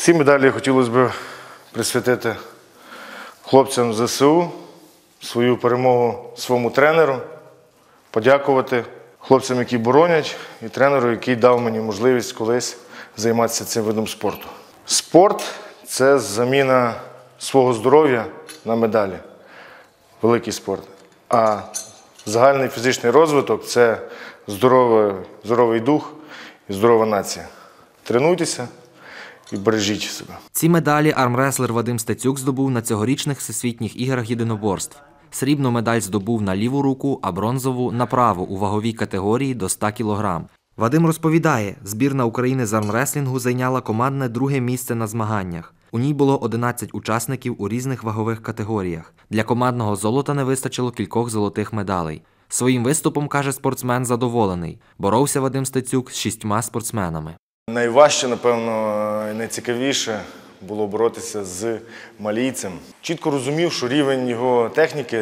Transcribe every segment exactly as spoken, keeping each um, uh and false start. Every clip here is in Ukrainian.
Ці медалі хотілося б присвятити хлопцям з ЗСУ, свою перемогу своєму тренеру, подякувати хлопцям, які боронять, і тренеру, який дав мені можливість колись займатися цим видом спорту. Спорт – це заміна свого здоров'я на медалі. Великий спорт. А загальний фізичний розвиток – це здоровий, здоровий дух і здорова нація. Тренуйтеся і бережіть себе. Ці медалі армреслер Вадим Стецюк здобув на цьогорічних Всесвітніх іграх єдиноборств. Срібну медаль здобув на ліву руку, а бронзову – на праву у ваговій категорії до ста кілограм. Вадим розповідає, збірна України з армреслінгу зайняла командне друге місце на змаганнях. У ній було одинадцять учасників у різних вагових категоріях. Для командного золота не вистачило кількох золотих медалей. Своїм виступом, каже спортсмен, задоволений. Боровся Вадим Стецюк з шістьма спортсменами. Найважче, напевно, і найцікавіше було боротися з малійцем. Чітко розумів, що рівень його техніки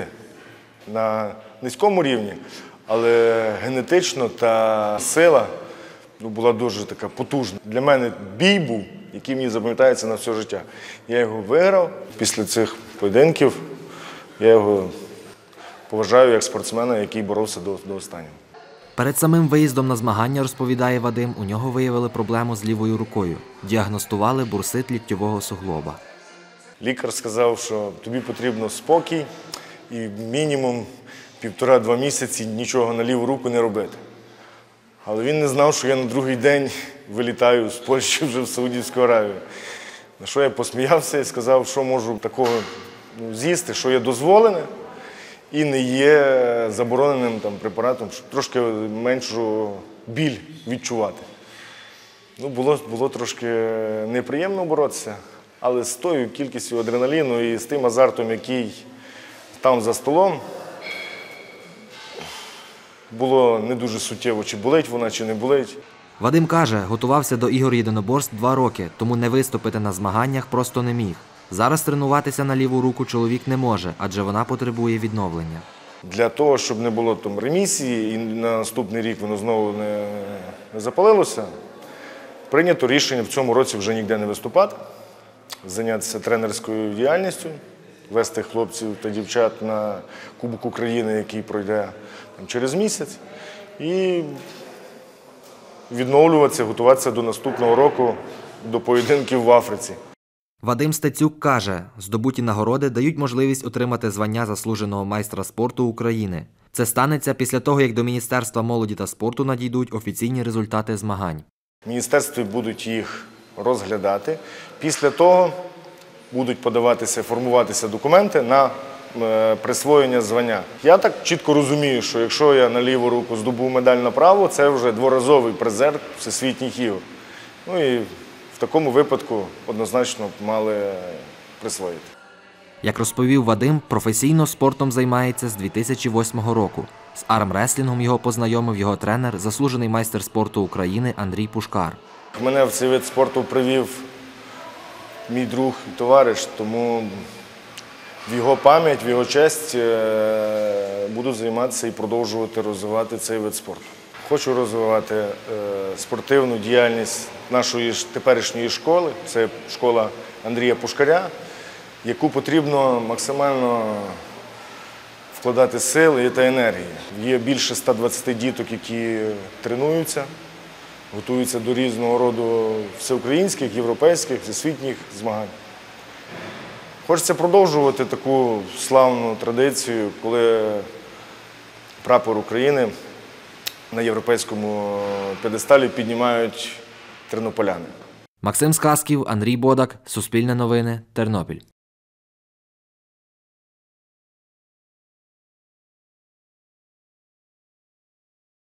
на низькому рівні, але генетично та сила була дуже така потужна. Для мене бій був, який мені запам'ятається на все життя. Я його виграв. Після цих поєдинків я його поважаю як спортсмена, який боровся до, до останнього. Перед самим виїздом на змагання, розповідає Вадим, у нього виявили проблему з лівою рукою. Діагностували бурсит ліктьового суглоба. Лікар сказав, що тобі потрібно спокій і мінімум півтора-два місяці нічого на ліву руку не робити. Але він не знав, що я на другий день вилітаю з Польщі вже в Саудівську Аравію. На що я посміявся і сказав, що можу такого ну, з'їсти, що є дозволене і не є забороненим там, препаратом, щоб трошки меншу біль відчувати. Ну, було, було трошки неприємно боротися, але з тою кількістю адреналіну і з тим азартом, який там за столом, було не дуже суттєво, чи болить вона, чи не болить. Вадим каже, готувався до ігор єдиноборств два роки, тому не виступити на змаганнях просто не міг. Зараз тренуватися на ліву руку чоловік не може, адже вона потребує відновлення. Для того, щоб не було там ремісії і на наступний рік воно знову не, не запалилося, прийнято рішення в цьому році вже ніде не виступати, зайнятися тренерською діяльністю, вести хлопців та дівчат на Кубок України, який пройде там, через місяць, і відновлюватися, готуватися до наступного року, до поєдинків в Африці. Вадим Стецюк каже, здобуті нагороди дають можливість отримати звання заслуженого майстра спорту України. Це станеться після того, як до Міністерства молоді та спорту надійдуть офіційні результати змагань. В міністерстві будуть їх розглядати. Після того будуть подаватися, формуватися документи на е, присвоєння звання. Я так чітко розумію, що якщо я на ліву руку здобув медаль на праву, це вже дворазовий призер Всесвітніх ігор. Ну і в такому випадку однозначно мали присвоїти. Як розповів Вадим, професійно спортом займається з дві тисячі восьмого року. З армреслінгом його познайомив його тренер, заслужений майстер спорту України Андрій Пушкар. Мене в цей вид спорту привів мій друг і товариш, тому в його пам'ять, в його честь буду займатися і продовжувати розвивати цей вид спорту. Хочу розвивати спортивну діяльність нашої теперішньої школи, це школа Андрія Пушкаря, яку потрібно максимально вкладати сили та енергії. Є більше ста двадцяти діток, які тренуються, готуються до різного роду всеукраїнських, європейських, всесвітніх змагань. Хочеться продовжувати таку славну традицію, коли прапор України на європейському п'єдесталі піднімають тернополяни. Максим Сказків, Андрій Бодак, Суспільне новини, Тернопіль.